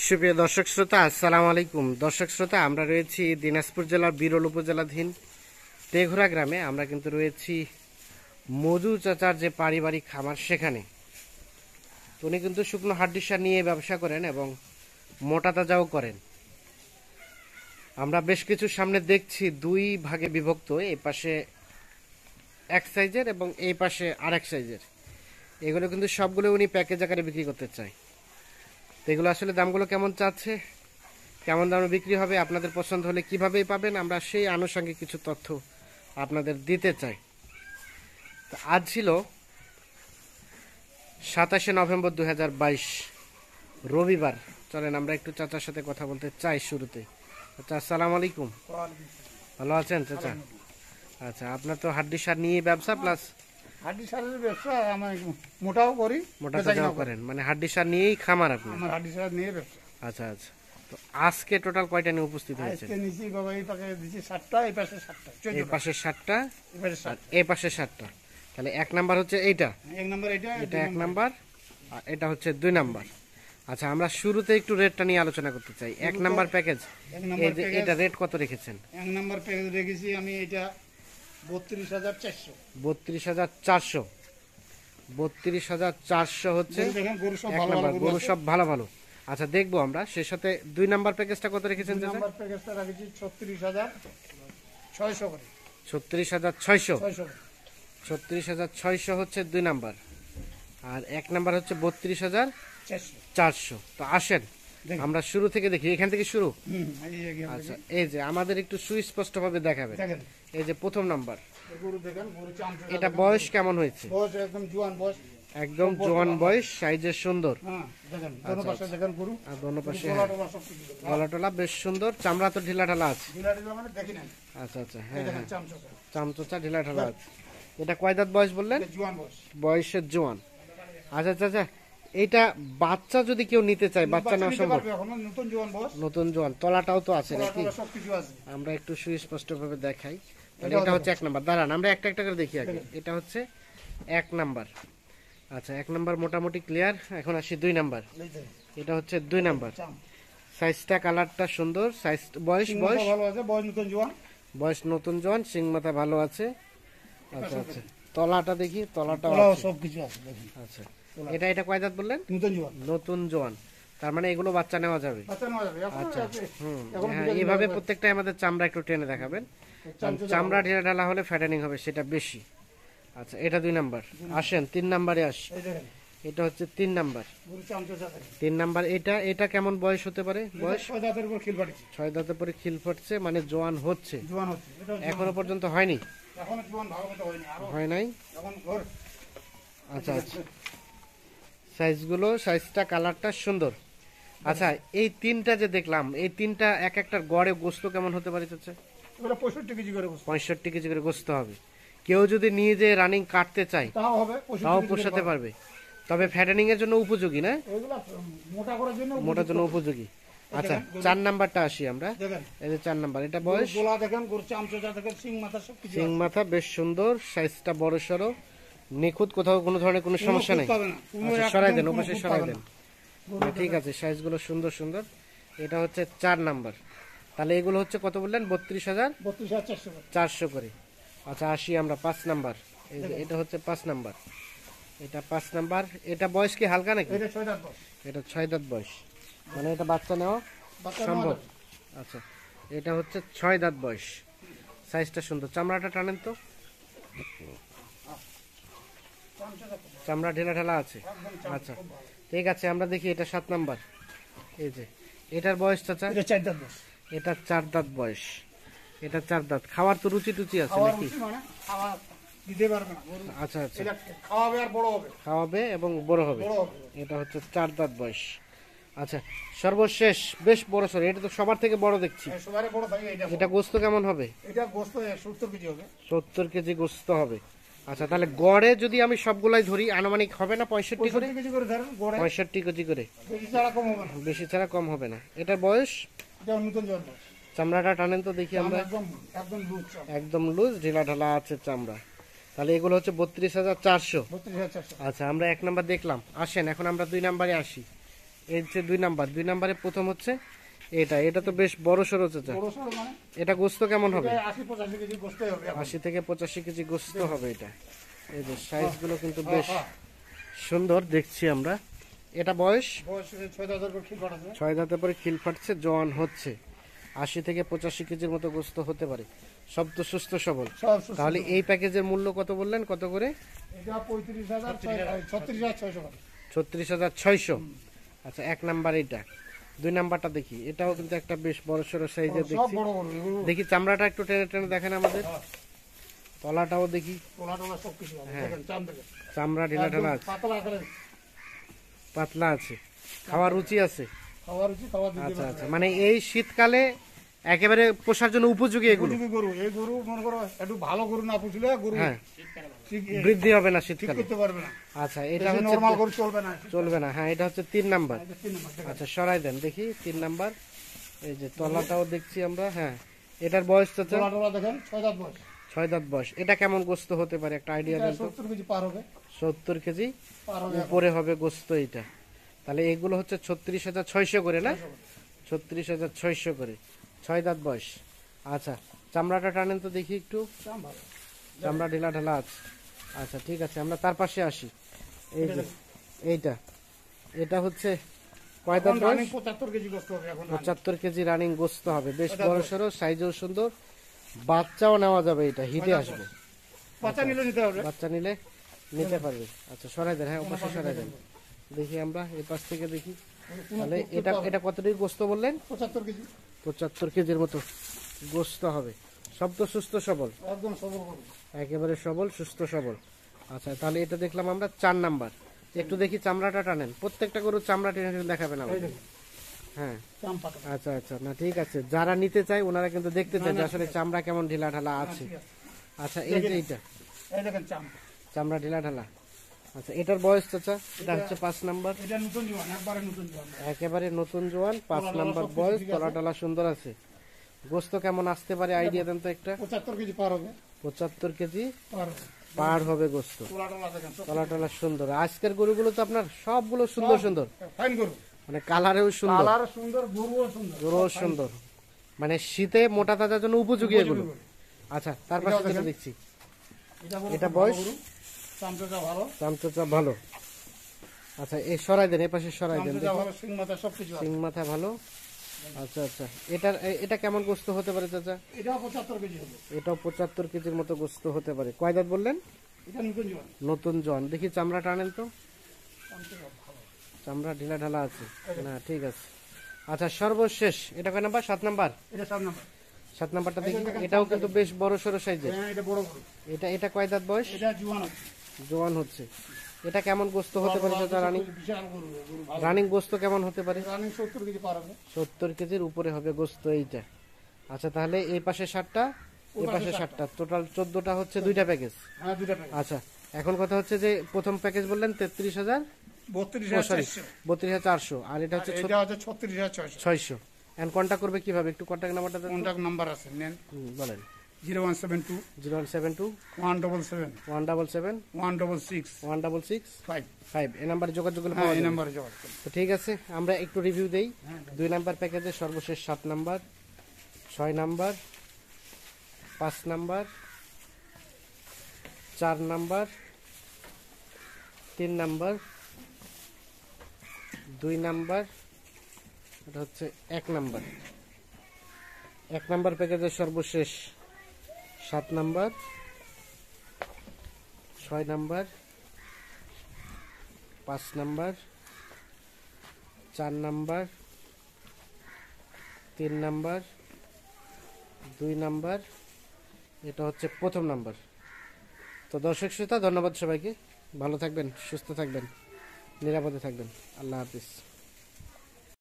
সুপ্রিয় দর্শক শ্রোতা, আসসালামু আলাইকুম। দর্শক শ্রোতা, আমরা রয়েছি দিনাজপুর জেলার বিরল উপজেলাধীন তেঘরা গ্রামে। আমরা কিন্তু রয়েছি মজু চাচার যে পারিবারিক খামার, সেখানে। উনি কিন্তু শুকনো হাড্ডির সার নিয়ে ব্যবসা করেন এবং মোটা তাজাও করেন। আমরা বেশ কিছু সামনে দেখছি দুই ভাগে বিভক্ত, এই পাশে এক সাইজের এবং এই পাশে আরেক সাইজের। এগুলো কিন্তু সবগুলো উনি প্যাকেজ আকারে বিক্রি করতে চায়। এগুলো আসলে দামগুলো কেমন চাচ্ছে, কেমন দামে বিক্রি হবে, আপনাদের পছন্দ হলে কিভাবে পাবেন, আমরা সেই আনুষঙ্গিক কিছু তথ্য আপনাদের দিতে চাই। তো আজ ছিল 27শে নভেম্বর 2022, রবিবার। চলেন আমরা একটু চাচার সাথে কথা বলতে চাই শুরুতে। আচ্ছা, আসসালামু আলাইকুম। ভালো আছেন চাচা? আচ্ছা, আপনার তো হাড্ডি সার নিয়ে ব্যবসা, প্লাস হাড্ডি সারের ব্যবসা। আমি মোটাও করি, মোটা তাজাও করেন, মানে হাড্ডি সার নিয়েই খামার আপনার? আমার হাড্ডি সার নিয়ে ব্যবসা। আচ্ছা আচ্ছা, তো আজকে টোটাল কয়টা নিয়ে উপস্থিত হয়েছে? আজকে নিচি বাবা, এই পাশে দিচ্ছি 7টা, এই পাশে 7টা, এই পাশে 7টা, এই পাশে 7টা, এই পাশে 7টা। তাহলে এক নাম্বার হচ্ছে এইটা, এক নাম্বার এটা, এটা এক নাম্বার, আর এটা হচ্ছে 2 নাম্বার। আচ্ছা, আমরা শুরুতে একটু রেটটা নিয়ে আলোচনা করতে চাই। এক নাম্বার প্যাকেজ, এই যে এটা রেট কত রেখেছেন? এক নাম্বার প্যাকেজ রেখেছি আমি এটা 32,400। 32,400, 32,400 হচ্ছে দেখেন গরু সব এক ভালো নাম্বার, ভালো গরু সব ভালো ভালো। আচ্ছা, দেখবো আমরা। সে সাথে 2 নাম্বার প্যাকেজটা কত রেখেছেন? দুই নাম্বার প্যাকেজটা রেখেছি 36,600 করে। 36,600, 600 করে। 36,600 হচ্ছে 2 নাম্বার, আর এক নাম্বার হচ্ছে 32,400। 400। তো আসেন দেখুন। আমরা শুরু থেকে দেখি, এখান থেকে শুরু। এই যে এখান আচ্ছা, থেকে। এই যে আমাদের একটু সুস্পষ্ট ভাবে দেখাবেন। দেখেন এই যে প্রথম নাম্বার, এই গরু দেখেন, গরু চামচা। এটা বয়স কেমন হয়েছে? বয়স একদম জোয়ান বয়স। একদম জোয়ান বয়স, সাইজের সুন্দর। হ্যাঁ, দেখেন দোনো পাশে দেখেন গরু। আর দোনো পাশে গলা টলা সব কিছু দেখেন। গলা টলা বেশ সুন্দর, চামড়া তো ঢিলা ঢালা আছে। ঢিলা ঢিলা মানে দেখি নাই। আচ্ছা আচ্ছা, এই হ্যাঁ দেখেন হ্যাঁ, চামচা। চামচোচা ঢিলা ঢালা আছে। এটা কয় দাঁত বয়স বললেন? এটা জোয়ান বয়স। বয়সের জোয়ান। আচ্ছা আচ্ছা আচ্ছা, এটা বাচ্চা যদি কেউ নিতে চায়, বাচ্চা নেওয়া নিতে সম্ভব? পারবে এখনো, নতুন জোয়ান বয়স। নতুন জোয়ান, তলাটাও তো আছে গলা নাকি? টলা সব কিছু আছে। আমরা একটু সুস্পষ্ট ভাবে দেখাই। তাহলে এটাও এটা হচ্ছে এক নাম্বার। দাঁড়ান, আমরা একটা একটা করে দেখি আগে। এটা হচ্ছে এক নাম্বার। আচ্ছা, এক নাম্বার মোটামুটি ক্লিয়ার। এখন আসি 2 নাম্বার। এই দেখেন, এটা হচ্ছে 2 নাম্বার। চাম। সাইজটা, কালারটা সুন্দর। সাইজ, বয়স সিং বয়স মাথা ভালো আছে, বয়স নতুন জোয়ান। বয়স নতুন জোয়ান, সিং মাথা ভালো আছে। আচ্ছা আচ্ছা, তলাটা দেখি, তলাটাও গলাও আছে। সব কিছু আছে দেখেন। আচ্ছা, এটা কয় দাঁত বললেন? নতুন জোয়ান। নতুন জোয়ান, তার মানে এগুলো বাচ্চা নেওয়া যাবে। বাচ্চা নেওয়া যাবে। এখন আচ্ছা, হুম, এখন হ্যাঁ, দুটো দিন এইভাবে হবে। প্রত্যেকটাই আমাদের চামড়া একটু টেনে দেখাবেন। চামচা চামড়া ঢিলা ঢালা হলে ফ্যাটেনিং হবে, সেটা বেশি। আচ্ছা, এটা 2 নাম্বার। আসেন 3 নাম্বারে আসি। এই দেখেন, এটা হচ্ছে 3 নাম্বার। গরু চামচা দেখেন। 3 নাম্বার, এটা কেমন বয়স হতে পারে? বয়স 6 দাঁতের উপর খিল বাড়িছে। 6 দাঁতের পরে খিল ফুটছে, মানে জোয়ান হচ্ছে। জোয়ান হচ্ছে। এটা এখনো পর্যন্ত হয়নি? এখনো জোয়ান ভালো মতো হয়নি, আরো হয় নাই। এখন ঘর। আচ্ছা আচ্ছা, সাইজগুলো, সাইজটা, কালারটা সুন্দর। আচ্ছা, এই 3টা যে দেখলাম, এই 3টা এক একটার গড়ে গোস্ত কেমন হতে পারে? হচ্ছে এগুলো 65 কেজি করে বসে। 65 কেজি করে গোস্ত হবে। কেউ যদি নিয়ে যে রানিং কাটতে চায়, তাও হবে, 65 তাও কেজি করে পোষাতে পাবে। পারবে। তবে ফ্যাটেনিং এর জন্য উপযোগী না? এগুলা মোটা করার জন্য মোটার জন্য উপযোগী। আচ্ছা, 4 নাম্বারটা আসি আমরা। দেখেন, এই যে 4 নাম্বার, এটা বয়স, গোলা দেখেন, গরু চামচা দেখেন, সিং মাথা সব কিছু সিং আছে। মাথা বেশ সুন্দর, সাইজটা বড় সড়ো, নিখুঁত, কোথাও কোনো ধরনের কোনো সমস্যা নেই। খুঁত পাবে না, কোনো আচ্ছা, একদম সরাই দেন, কোনো ওপাশে খুঁত সরাই পাবে দেন। না। হ্যাঁ, ঠিক আছে, সাইজগুলো সুন্দর সুন্দর। এটা হচ্ছে 4 নাম্বার। তাহলে এগুলো হচ্ছে কত বললেন? 32,400 32,400 করে। আচ্ছা, আসি আমরা 5 নাম্বার। এই যে এটা হচ্ছে 5 নাম্বার। এটা 5 নাম্বার। এটা বয়স কি হালকা নাকি? এটা 6 দাঁত বয়স। এটা 6 দাঁত বয়স, মানে এটা বাচ্চা নেওয়া বাচ্চা সম্ভব। নেওয়া যাবে। আচ্ছা, এটা হচ্ছে 6 দাঁত বয়স, সাইজটা সুন্দর। চামড়াটা টানেন তো, চামচা দেখেন, চামড়া ঢেলা ঢালা আছে। একদম চামচা, আচ্ছা, খুব ভালো। ঠিক আছে, আমরা দেখি এটা 7 নাম্বার। এই যে এটার বয়স চাচা, এটা 4 দাঁত বয়স। এটা 4 দাঁত বয়স। এটা 4 দাঁত। খাওয়ার তো রুচি টুচি আছে খাওয়ার নাকি? রুচি মানে খাওয়া দিতে পারবে না গরু। আচ্ছা আচ্ছা, এটা খাওয়াবে আর বড় হবে, খাওয়াবে এবং বড় হবে। বড় হবে। এটা হচ্ছে 4 দাঁত বয়স। আচ্ছা, সর্বশেষ বেশ বড় সর, এটা তো সবার থেকে বড় দেখছি। সবারে বড় থাকে এটা। এটা গোস্ত কেমন হবে? এটা গোস্ত 70 কেজি হবে। 70 কেজি গোস্ত হবে। আচ্ছা, তাহলে গড়ে যদি আমি সবগুলাই ধরি, আনুমানিক হবে না 65 করে? 65 কেজি করে ধরেন গড়ে, 65 কেজি করে, বেশি ছাড়া কম হবে না। বেশি ছাড়া কম হবে না। এটার বয়স, এটা নতুন জোয়ান বয়স। চামড়াটা টানেন তো দেখি আমরা। একদম একদম লুজ চাম। একদম লুজ, ঢিলা ঢালা আছে চামড়া। তাহলে এগুলো হচ্ছে 32,400। 32,400। আচ্ছা, আমরা 1 নাম্বার দেখলাম। আসেন এখন আমরা 2 নাম্বারে আসি। এই যে 2 নাম্বার, 2 নাম্বারে প্রথম হচ্ছে এটা তো বেশ বড় সড়ো চাচা। বড় সড়ো মানে এটা গোস্ত কেমন হবে? এটা 80-85 কেজি গোস্তই হবে এখন। 80 থেকে 85 কেজি গোস্ত হবে এটা। এই যে সাইজগুলো কিন্তু বেশ সুন্দর দেখছি আমরা। এটা বয়স বয়স 6 দাঁতের করে খিল ফাটাছে। 6 দাঁতের পরে খিল ফাটছে, জোয়ান হচ্ছে। 80 থেকে 85 কেজির মতো গোস্ত হতে পারে। সব তো সুস্থ সবল। সব সুস্থ। তাহলে এই প্যাকেজের মূল্য কত বললেন, কত করে? এটা 36,600 টাকা। 36,600। আচ্ছা, 1 নাম্বার এটা। 2 নাম্বারটা দেখি, এটাও কিন্তু একটা বেশ বড় সড়ো সাইজের সব দেখছি। বড় বড় এগুলো। দেখি চামড়াটা একটু টেনে টেনে দেখেন আমাদের। তলাটাও দেখি, তোলা টোলা সব কিছু আছে। হ্যাঁ। দেখেন চাম দেখেন। চামড়া ঢিলা ঢালা আছে, পাতলা আকারে পাতলা আছে, খাওয়ার রুচি আছে। খাওয়ার উচিত, খাওয়া দিতে আচ্ছা আচ্ছা, মানে এই শীতকালে একেবারে পোষার জন্য উপযোগী এগুলো। উপযোগী গরু। এই গরু মনে করো একটু ভালো গরু না পুষলে গরু হ্যাঁ, ঠিক বৃদ্ধি হবে না ঠিক শীতকালে। করতে পারবে না। আচ্ছা, এটা হচ্ছে নরমাল গরু চলবে না। চলবে না। হ্যাঁ, এটা হচ্ছে 3 নাম্বার। এটা 3 নম্বর দেখেন। আচ্ছা, সরাই দেন দেখি 3 নাম্বার। এই যে তলাটাও দেখছি আমরা। হ্যাঁ, এটার বয়স চাচা তোলা টোলা দেখেন 6 দাঁত বয়স। 6 দাঁত বয়স। এটা কেমন গোস্ত হতে পারে একটা আইডিয়া এটা দেন তো? 70 কেজি পার হবে। 70 কেজি পার হবে এখন। উপরে হবে গোস্ত এটা। তাহলে এগুলো হচ্ছে 36,600 করে না? 36,600 করে। 6 দাঁত বয়স। আচ্ছা, চামড়াটা টানেন তো দেখি একটু। চাম ভালো। চামড়া ঢিলা ঢালা আছে। আচ্ছা, ঠিক আছে, আমরা তার পাশে আসি। এই যে এটা হচ্ছে কয় দাঁত এখন বয়স? রানিং 75 কেজি গোস্ত হবে এখন। 75 কেজি রানিং গোস্ত হবে। বেশ বড় সড়ো, সাইজও সুন্দর, বাচ্চাও নেওয়া যাবে। এটা হিটে আসবে, বাচ্চা নিলে নিতে হবে। বাচ্চা নিলে নিতে পারবে। আচ্ছা, সরাই দেন। হ্যাঁ, ওপাশে সরাই দেন দেখি আমরা এই পাশ থেকে দেখি। তাহলে এটা কতটুকু গোস্ত বললেন? 75 কেজি 75 কেজির মতো গোস্ত হবে। সব তো সুস্থ সবল, একদম সবল গরু। একেবারে সবল, সুস্থ সবল। আচ্ছা, তাহলে এটা দেখলাম আমরা 4 নাম্বার। একটু দেখি চামড়াটা টানেন। প্রত্যেকটা গরুর চামড়া টেনে টেনে দেখাবেন এই আমাদের। দেখুন হ্যাঁ, চাম পাতা। আচ্ছা আচ্ছা, না ঠিক আছে। যারা নিতে চায় ওনারা কিন্তু দেখতে চায় যে আসলে চামড়া কেমন ঢিলা ঢালা আছে। ঠিক আছে। আচ্ছা, এই যে এইটা এই দেখেন চাম। চামড়া ঢিলা ঢালা। আচ্ছা, এটার বয়স চাচা? এটা হচ্ছে 5 নাম্বার। এটা নতুন জোয়ান, একবারে নতুন জোয়ান। একেবারে নতুন জোয়ান, 5 তলা নাম্বার সবকিছু বয়স। ঠিক আছে। তলা টলা সুন্দর আছে। গোস্ত কেমন আসতে পারে আইডিয়া দেন তো একটা? 75 কেজি পার হবে। 75 কেজি পার হবে। পার হবে গোস্ত। তোলা টোলা দেখেন সব। তলা টলা সুন্দর। আজকের গরুগুলো তো আপনার সবগুলো সুন্দর সুন্দর, ফাইন গরু। মানে কালারেও সুন্দর, কালার সুন্দর, গরুও সুন্দর। গরুও সুন্দর, মানে শীতে মোটা তাজার জন্য উপযোগী এগুলো। গরু। আচ্ছা, তার পাশে এটাও যেটা দেখেন। দেখছি, গরু এটা খুব বয়স? ভালো গরু। চামচা ভালো। চামচা ভালো। আচ্ছা, এই সরাই দেন, এই পাশে সরাই দেন চামচা দেখি। ভালো, সিং মাথা সবকিছু আছে। সিং মাথা ভালো। আচ্ছা আচ্ছা, এটা কেমন গোস্ত হতে পারে চাচা? এটাও 75 কেজি হবে। এটাও 75 কেজির মতো গোস্ত হতে পারে। কয় দাঁত বললেন? এটা নতুন জোয়ান। নতুন জন। দেখি চামড়া টানেন তো। চামচা ভালো। চামড়া ঢিলা ঢালা আছে না? ঠিক আছে। আচ্ছা, সর্বশেষ এটা কয় নাম্বার? 7 নাম্বার। এটা 7 নম্বর। 7 নাম্বারটা দেখি। এটাও কিন্তু বেশ বড় সড়ো সাইজের। হ্যাঁ, এটা বড় গরু। এটা কয় দাঁত বয়স? এটা জোয়ান আছে। জোয়ান হচ্ছে। এটা কেমন গোস্ত হতে পারে চাচা রানিং? বিশাল গরু, গরু ভালো। রানিং গোস্ত কেমন হতে পারে? রানিং 70 কেজি পার হবে। 70 কেজির উপরে হবে গোস্ত এইটা। আচ্ছা, তাহলে এই পাশে 7টা, এই পাশে 7টা, টোটাল 14টা হচ্ছে 2টা প্যাকেজ। হ্যাঁ, দুটা প্যাকেট। আচ্ছা, এখন কথা হচ্ছে যে প্রথম প্যাকেজ বললেন 33,000, 32,400। 32,400, আর এটা হচ্ছে এটা হচ্ছে 36,600। 600। এন্ড কন্ট্যাক্ট করবে কিভাবে? একটু কন্ট্যাক্ট নাম্বারটা দেন তো। কন্টাক্ট নাম্বার আছে, নেন। বলেন। 0172 0172 177 177 166 166 5। 5। এই নাম্বারে যোগাযোগ করলে হ্যাঁ, পাওয়া এই যাবে। নাম্বারে যোগাযোগ করুন। তো ঠিক আছে, আমরা একটু রিভিউ দেই। 2 নাম্বার প্যাকেজের সর্বশেষ 7 number, 6 number, 5 number, 4 number, 3 number, 2 number, এটা হচ্ছে 1 নাম্বার। 1 নাম্বার প্যাকেজের সর্বশেষ 7 number, 6 number, 5 number, 4 number, 3 number, 2 number, এটা হচ্ছে প্রথম নাম্বার। তো দর্শক শ্রোতা, ধন্যবাদ সবাইকে। ভালো থাকবেন, সুস্থ থাকবেন, নিরাপদে থাকবেন। আল্লাহ হাফিজ।